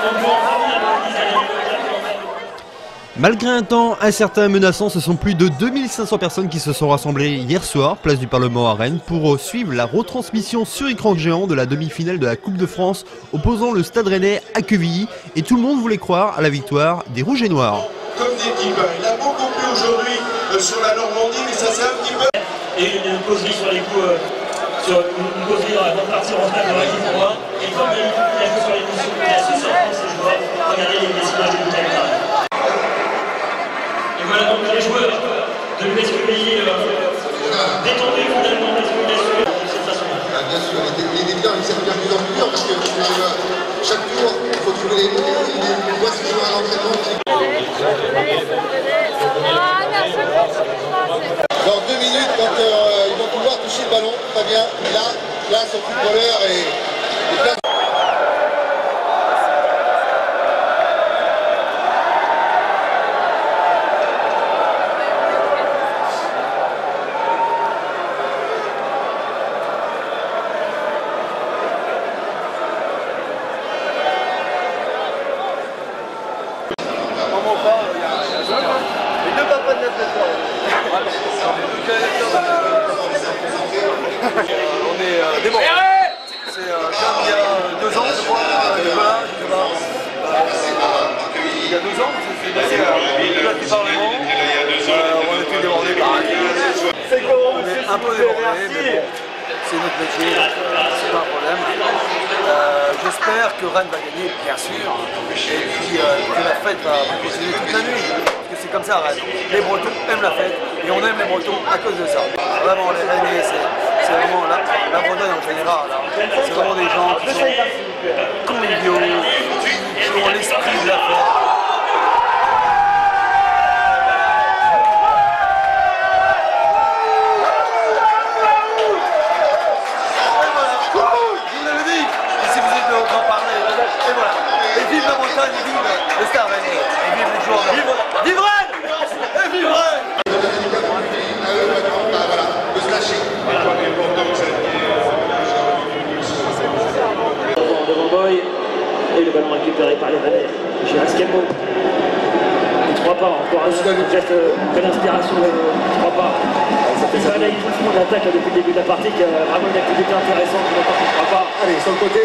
Malgré un temps incertain et menaçant, ce sont plus de 2500 personnes qui se sont rassemblées hier soir, place du Parlement à Rennes, pour suivre la retransmission sur écran géant de la demi-finale de la Coupe de France opposant le Stade Rennais à Quevilly. Et tout le monde voulait croire à la victoire des Rouges et Noirs. Comme d'équipe, il a beaucoup plu aujourd'hui sur la Normandie, mais ça c'est un petit peu... Et une causerie sur les coups, sur une causerie avant de partir en stade de l'équipe pour moi. Et comme il a joué sur l'émotion, il a su surprendre ses joueurs, regardez les images du terrain. Et voilà donc les joueurs de l'US Quevilly détendus finalement parce qu'il a su de cette façon. Bien sûr, il est bien, il s'est bien plus en plus dur parce que chaque tour, il faut trouver les mots, il voit ce qu'il joue à l'entraînement. Dans 2 minutes, quand ils vont pouvoir toucher le ballon, très bien, là son footballeur est plein. Les deux papas de l'adversaire. On est débordés. C'est comme il y a 2 ans, je crois, Nicolas, je sais pas. Il y a 2 ans, c'est passé à la place du Parlement. On était débordés pareil. On est un peu débordés, mais bon, c'est notre métier, c'est pas un problème. J'espère que Rennes va gagner, bien sûr, et puis que la fête va continuer toute la nuit, parce que c'est comme ça à Rennes. Les Bretons aiment la fête, et on aime les Bretons à cause de ça. Vraiment, les Rennais, c'est vraiment la Bretagne en général. C'est vraiment des gens qui sont conviviaux, qui ont l'esprit de la fête. Le Stade Rennais, et vive les joueurs. Vive Rennes! Et vive Rennes! Voilà, de se lâcher. Devant Boy, et le ballon récupéré par les Rennais. Gérard Scambo. 3 pas, encore un geste de l'inspiration de 3 pas. Il va aller tout le monde d'attaque depuis le début de la partie, qui a vraiment une activité intéressante de la partie 3 pas. Allez, sur le côté.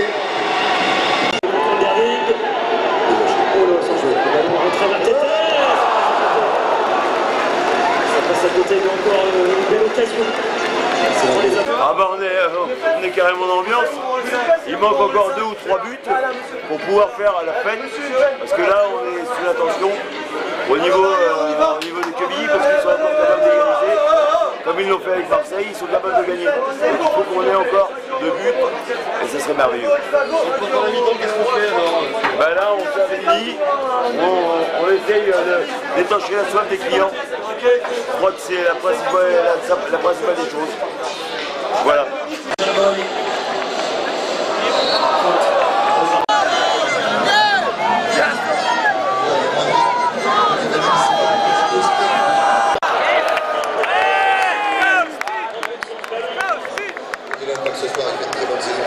Ah bah on est carrément dans l'ambiance. Il manque encore 2 ou 3 buts pour pouvoir faire la fête. Parce que là on est sous la tension au niveau de Quevilly parce qu'ils sont encore capables d'égaliser. Comme ils l'ont fait avec Marseille, ils sont capables de gagner. Donc il faut qu'on ait encore 2 buts et ça serait merveilleux. Qu'est-ce qu'on fait alors? Bah là on fait avec lui, on essaye d'étancher la soif des clients. Je crois que c'est la principale des choses. Voilà. Il aime pas que ce soir, il fait une très bonne saison.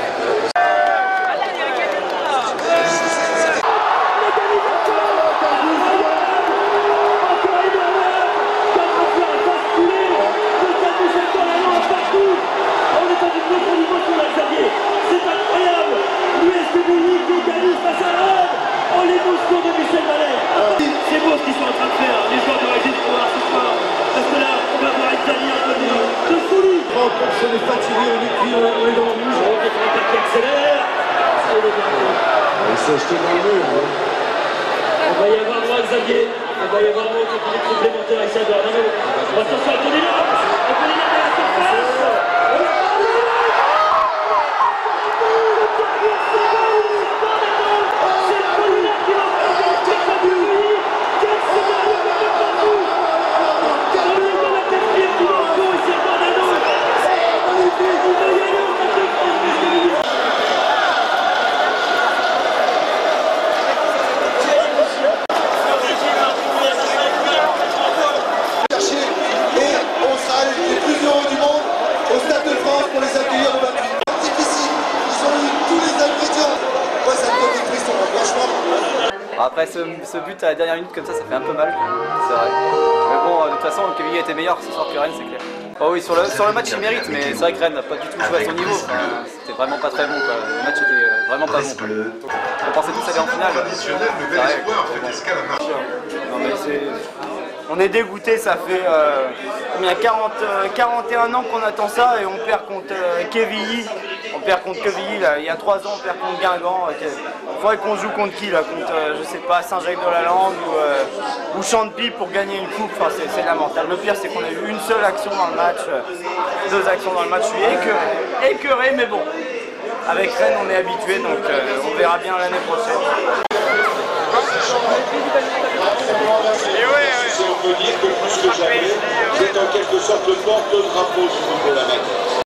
C'est beau ce qu'ils sont en train de faire, les joueurs de Régis pour voir ce soir. Parce que là, on va voir Italie un peu de folie. On est fatigué, on est dans le rouge. On est dans le qui accélère. Il s'est acheté dans le mur. On va y avoir droit Xavier. On va y avoir droit au public complémentaire avec ça. Attention à Antonina. Antonina dans la surface. Au Stade de France pour les accueillir au 28. Difficile, ils ont eu tous les ingrédients. Après ce but à la dernière minute comme ça fait un peu mal, c'est vrai. Mais bon, de toute façon, Quevilly était meilleur ce soir que Rennes, c'est clair. Oh oui, sur le match il mérite, mais c'est vrai que Rennes n'a pas du tout joué à son niveau. Enfin, c'était vraiment pas très bon, quoi. Le match était vraiment pas bon, quoi. On pensait tous aller en finale. Non, mais on est dégoûté, ça fait 41 ans qu'on attend ça et on perd contre Quevilly. On perd contre Quevilly, là. Il y a 3 ans, on perd contre Guingamp. Il faudrait qu'on joue contre qui là? Contre, je sais pas, Saint-Jacques-de-la-Lande ou Champy pour gagner une coupe. Enfin, c'est lamentable. Le pire, c'est qu'on a eu une seule action dans le match, 2 actions dans le match. Je suis écœuré, mais bon. Avec Rennes, on est habitué, donc on verra bien l'année prochaine. On peut dire que plus que jamais, vous êtes en quelque sorte le porte-drapeau du football amateur.